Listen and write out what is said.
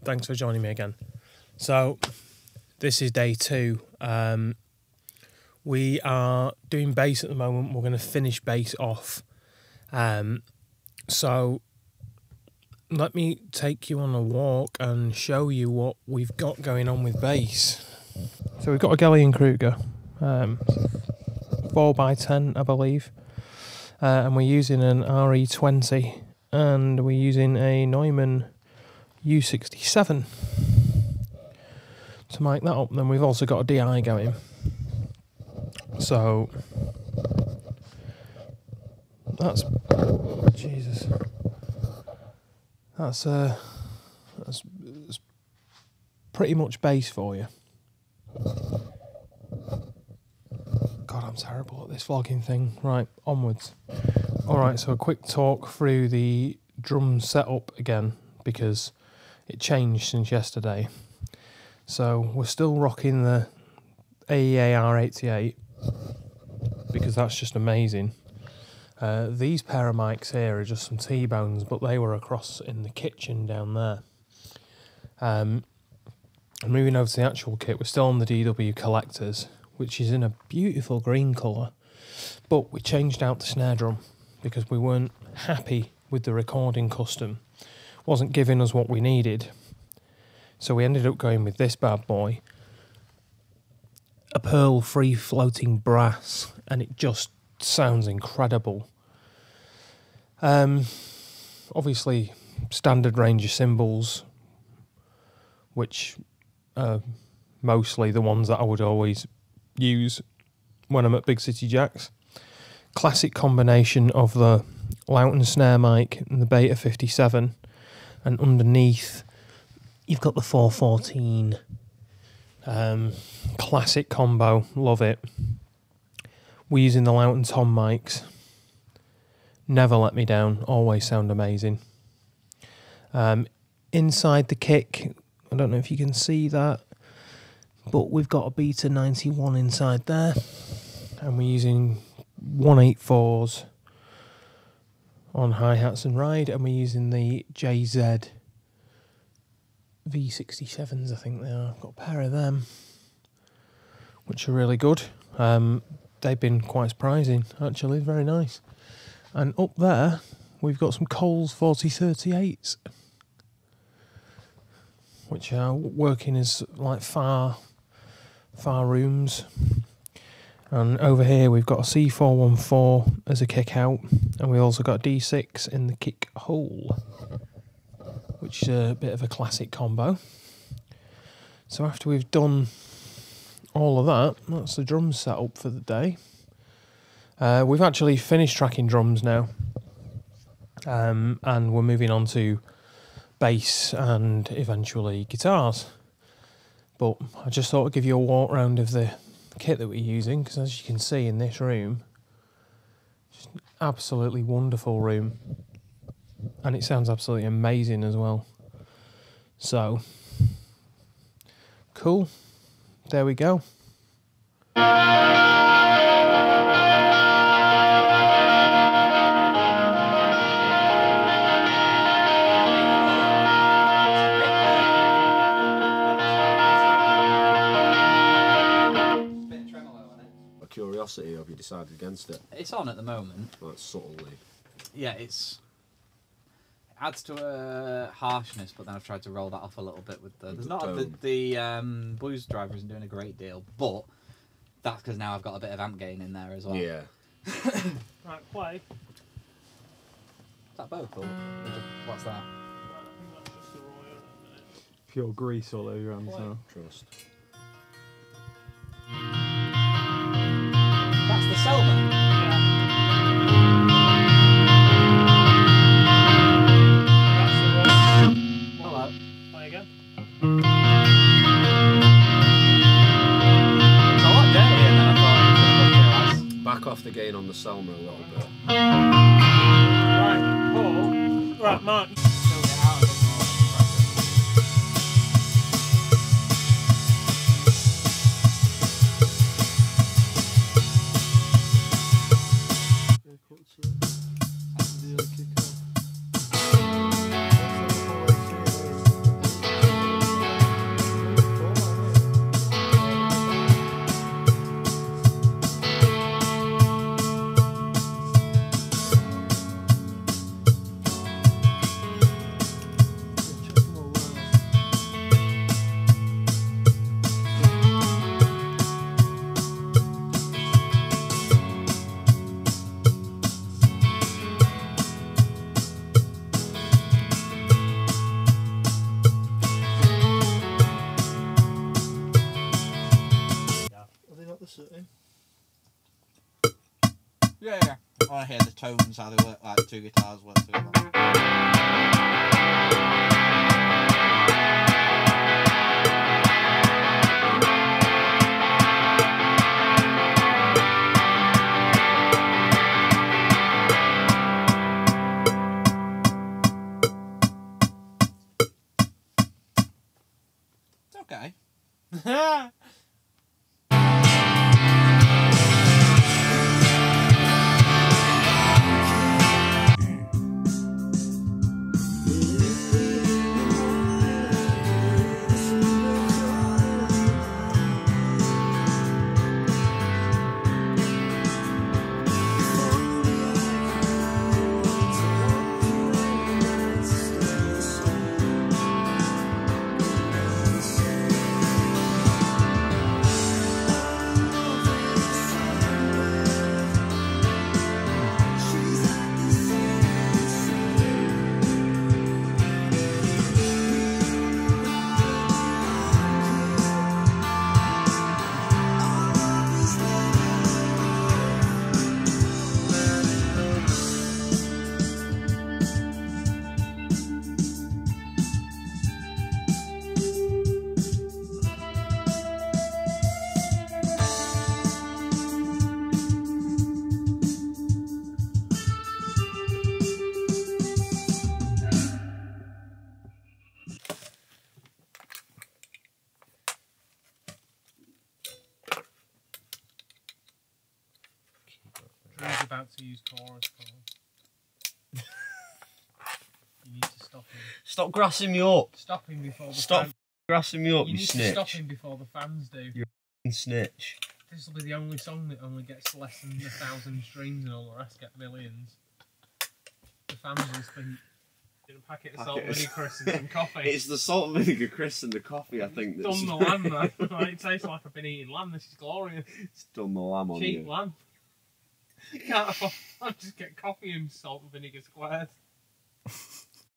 thanks for joining me again. So, this is day 2. We are doing bass at the moment. We're going to finish bass off. So, let me take you on a walk and show you what we've got going on with bass. So, we've got a Gallion Kruger, 4x10, I believe. And we're using an RE20, and we're using a Neumann U67 to mic that up. Then we've also got a DI going. So that's Jesus. That's pretty much bass for you. God, I'm terrible at this vlogging thing. Right, onwards. Alright, so a quick talk through the drum setup again, because it changed since yesterday. So we're still rocking the AEA R88, because that's just amazing. These pair of mics here are just some T-bones, but they were across in the kitchen down there. Moving over to the actual kit, we're still on the DW Collectors, which is in a beautiful green colour, but we changed out the snare drum because we weren't happy with the recording custom. Wasn't giving us what we needed, so we ended up going with this bad boy, a pearl free floating brass, and it just sounds incredible. Obviously standard range of cymbals, which are mostly the ones that I would always use when I'm at Big City Jacks. Classic combination of the Loughton snare mic and the Beta 57, and underneath you've got the 414. Classic combo, love it. We're using the Loughton Tom mics. Never let me down, always sound amazing. Inside the kick, I don't know if you can see that, but we've got a Beta 91 inside there, and we're using 184s on hi-hats and ride, and we're using the JZ V67s, I think they are. I've got a pair of them, which are really good. They've been quite surprising, actually, very nice. And up there, we've got some Coles 4038s, which are working as like far rooms. And over here we've got a C414 as a kick out, and we also got a D6 in the kick hole, which is a bit of a classic combo. So after we've done all of that, that's the drum setup for the day. We've actually finished tracking drums now, and we're moving on to bass and eventually guitars. But I just thought I'd give you a walk round of the kit that we're using, because as you can see in this room, just an absolutely wonderful room, and it sounds absolutely amazing as well. So cool, there we go. Curiosity, or have you decided against it? It's on at the moment. Well, it's subtly. Yeah, it adds to a harshness, but then I've tried to roll that off a little bit with the. There's not the blues driver isn't doing a great deal, but that's because now I've got a bit of amp gain in there as well. Yeah. Right, play. Is that vocal? What's that? Pure grease all over your hands now. Trust. That's the Selman. Yeah. That's the one. Hello. Play again. It's a lot dirtier than I thought it was. Back off the gain on the Selma a little bit. Right, Paul. Right, Mark. Yeah. I want to hear the tones, how they work, like two guitars work together. It's okay. Drew's about to use chorus chord. You need to stop him. Stop grassing me up. Stop him before the Stop fans. grassing me up, you need snitch. to stop him before the fans do. You f***ing snitch. This will be the only song that only gets less than 1,000 streams and all the rest get millions. The fans will speak. In a packet of salt, vinegar, Chris, and some coffee. It's the salt and vinegar, Chris, and the coffee, I think. That's Done the lamb, though. It tastes like I've been eating lamb. This is glorious. It's done the lamb on Cheap you. lamb. You can't afford. I'll just get coffee and salt and vinegar squared.